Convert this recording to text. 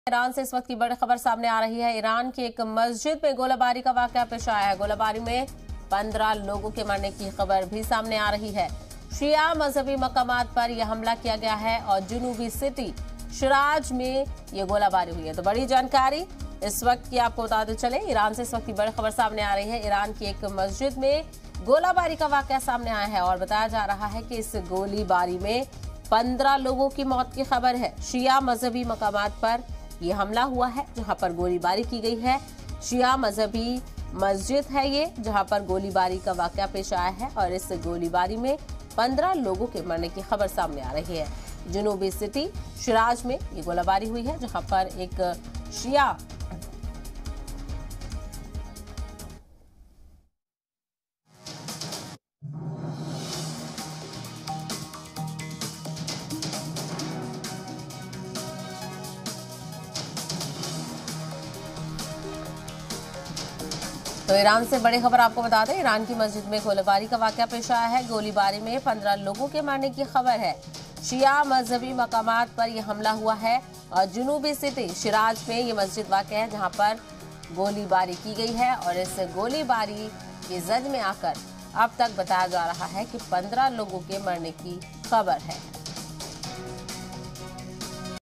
Iran से इस वक्त की बड़ी खबर सामने आ रही है। ईरान की एक मस्जिद में गोलाबारी का वाकया पेश आया है। गोलाबारी में 15 लोगों के मरने की खबर भी सामने आ रही है। शिया मजहबी मकामात पर यह हमला किया गया है और जुनूबी सिटी शिराज में ये गोलाबारी हुई है। तो बड़ी जानकारी इस वक्त की आपको बताते चले। ईरान से इस वक्त की बड़ी खबर सामने आ रही है। ईरान की एक मस्जिद में गोलाबारी का वाकया सामने आया है और बताया जा रहा है कि इस गोलीबारी में 15 लोगों की मौत की खबर है। शिया मजहबी मकामात पर यह हमला हुआ है जहां पर गोलीबारी की गई है। शिया मजहबी मस्जिद है ये जहां पर गोलीबारी का वाकया पेश आया है और इस गोलीबारी में 15 लोगों के मरने की खबर सामने आ रही है। जुनूबी सिटी शिराज में ये गोलीबारी हुई है जहां पर एक शिया तो ईरान से बड़ी खबर आपको बता दें। ईरान की मस्जिद में गोलीबारी का वाकया पेश आया है। गोलीबारी में 15 लोगों के मरने की खबर है। शिया मजहबी मकामात पर यह हमला हुआ है और जुनूबी सिटी शिराज में ये मस्जिद वाक़ है जहां पर गोलीबारी की गई है और इस गोलीबारी की जद में आकर अब तक बताया जा रहा है कि 15 लोगों के मरने की खबर है।